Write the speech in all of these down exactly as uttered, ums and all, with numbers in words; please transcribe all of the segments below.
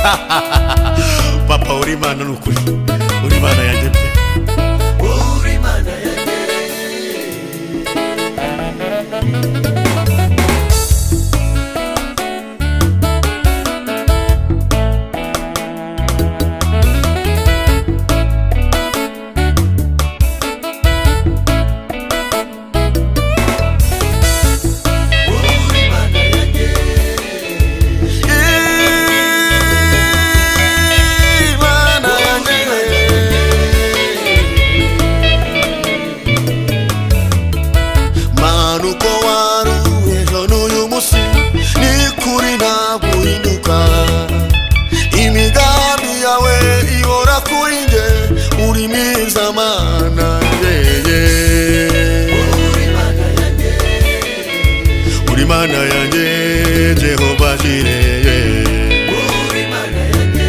Papa uri Imana n'ukuri, uri Imana yanjye pe, uri Imana yanjye. Imana yanjye Jehova Jireh, uri Imana yanjye.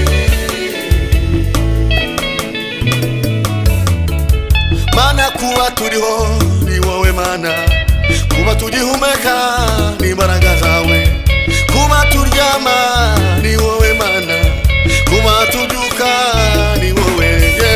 Mana kuba turiho ni wowe Mana, kuba tugihumeka ni imbaraga zawe, kuba turyama ni wowe Mana, kuba tubyuka ni wowe.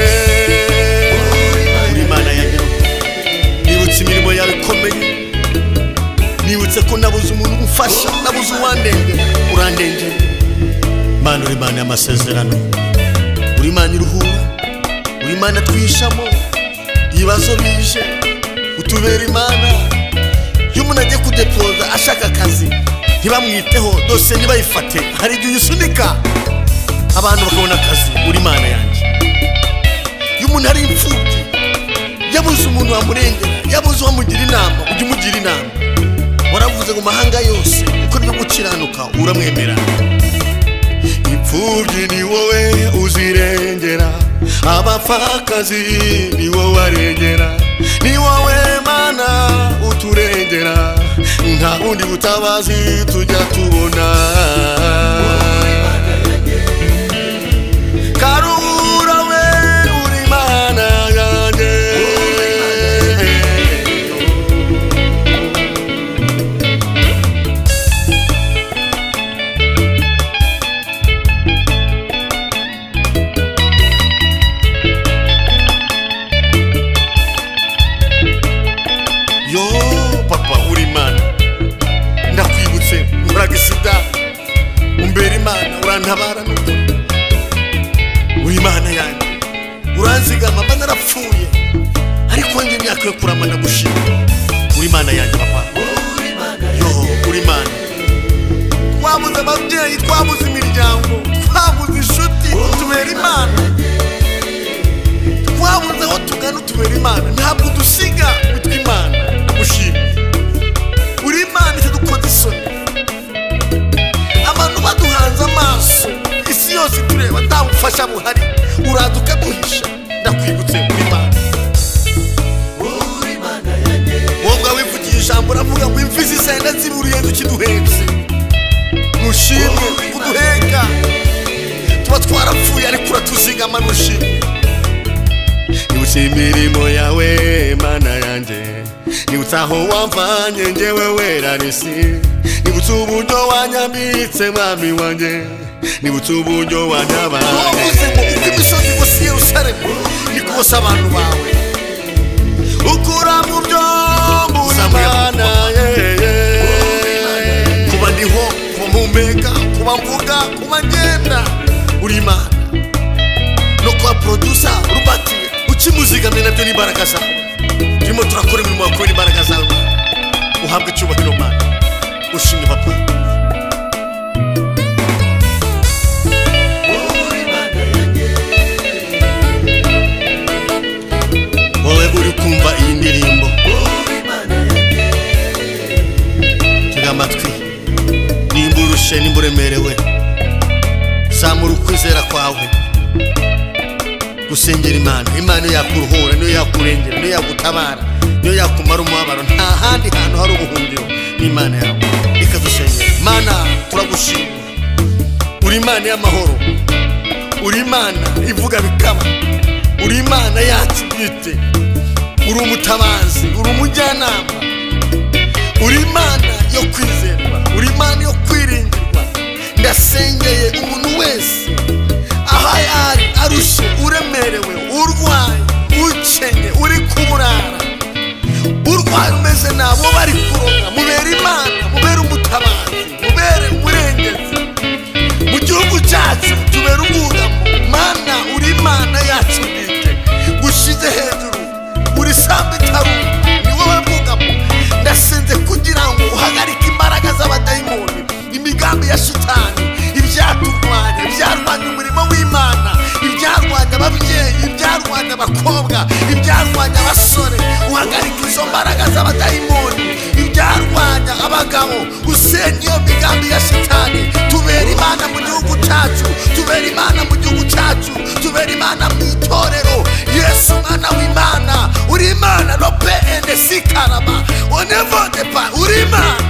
Uri Imana yanjye, nibutse imirimo yawe ikomeye, nibutse ko nabuze umuntu umfasha, nabuze uwandenge, urandenge. Mana uri Imana y'amasezerano, uri Imana iruhura, uri Imana twishamo ibibazo bije, utubera Imana. Iyo umuntu agiye kudepoza ashaka akazi ntibamwiteho, dose ntibayifate, hari igihe uyisunika abantu bakabona akazi. Uri Imana yanjye. Iyo umuntu ari imfubyi yabuze umuntu wamurengera, yabuze uwamugira inama, ujya umugira inama. Waravuze ngo mahanga yose uko ryo gukiranuka uramwemera. Imfubyi ni wowe uzirengera, abapfakazi ni wowe warengera, ni wowe Mana uturengera, nta wundi butabazi tujya tubona. Karura we uri Imana yanjye. Yo Papa uri Imana, ndakwibutse uragisida, umbera Imana, urantabara n'ukuri. Uri Imana yanjye, uranzigama mba narapfuye, ariko njye imyaka yo kurama ndagushima. Uri Imana yanjye Papa, uri Imana yanjye. yo uri Imana. Twabuze ababyeyi, twabuze imiryango, twabuze inshuti, utubera Imana. Twabuze aho tugana, utubera Imana. Ntabwo dusiga witwa Imana, ndagushima. Uri Imana itadukoze isoni, abantu baduhanze amaso, isi yose tureba nta bufasha buhari, uraza ukaduhisha. Ndakwibutse uri Imana, uri Imana yanjye. wowe wivugiye ijambo uravuga ngo imvi zisenda ziburiye tukiduhetse. Nushimwe kuduheka, tuba twarapfuye ariko uratuzigama. Nushimwe. Nibutse imirimo yawe Mana yanjye, nibutse aho wamvanye njyewe wera n'isi, nibutse uburyo wanyambitse Mwami wanjye, nibutse uburyo wantabaye. Wavuze ngo uko imisozi igose Yerusalemu niko bose abantu bawe ukura mu byo Mana. Kuba ndiho, kuba mpumeka, kuba mvuga, kuba ngenda, uri Imana. No kuba producer Robert ukimuzigamye nabyo n'imbaraga zawe, turimo turakora imirimo yawe n'imbaraga zawe. Uhabwe icyubahiro Mana, ushimwe Papa. uri Imana yanjye. Wowe uri kumva iyi ndirimbo, uri Imana yanjye. tega amatwi, nimba urushe nimba uremerewe, zamura ukwizera kwawe, gusengera Imana. Imana niyo yakuruhura, niyo yakurengera, niyo yagutabara, niyo yakumara umubabaro. Nta handi hantu hari ubuhungiro n'Imana yawe. Ikadusengera. Mana turagushima, uri Imana y'amahoro, uri Imana ivuga bikaba, uri Imana yacu bwite, uri umutabazi, uri umujyanama, uri Imana yo kwizerwa, uri Imana yo kwiringirwa. Ndasengeye umuntu wese abo bari kuronka mubera imana mubera umutabazi mubere umurengezi mu gihugu cyacu tubera ubwugamo mana uri imana yacu bwite gushize hejuru uri sambe tarumba ni wowe bwugamo ndasenze kugira ngo uhagarike imbaraga z'abadayimoni imigambi ya shitani ibyaturwanya ibyarwanya umurimo w'imana ibyarwanya ababyeyi ibyarwanya abakobwa ibyarwanya abasore uhagarika izo mbaraga z'abadayimoni ibyarwanya abagabo usenya iyo migambi ya shitani tubera imana mu gihugu cyacu tubera imana mu gihugu cyacu tubera imana mu itorero yesu mwana w'imana uri imana lope ende sikaraba onevodepa uri imana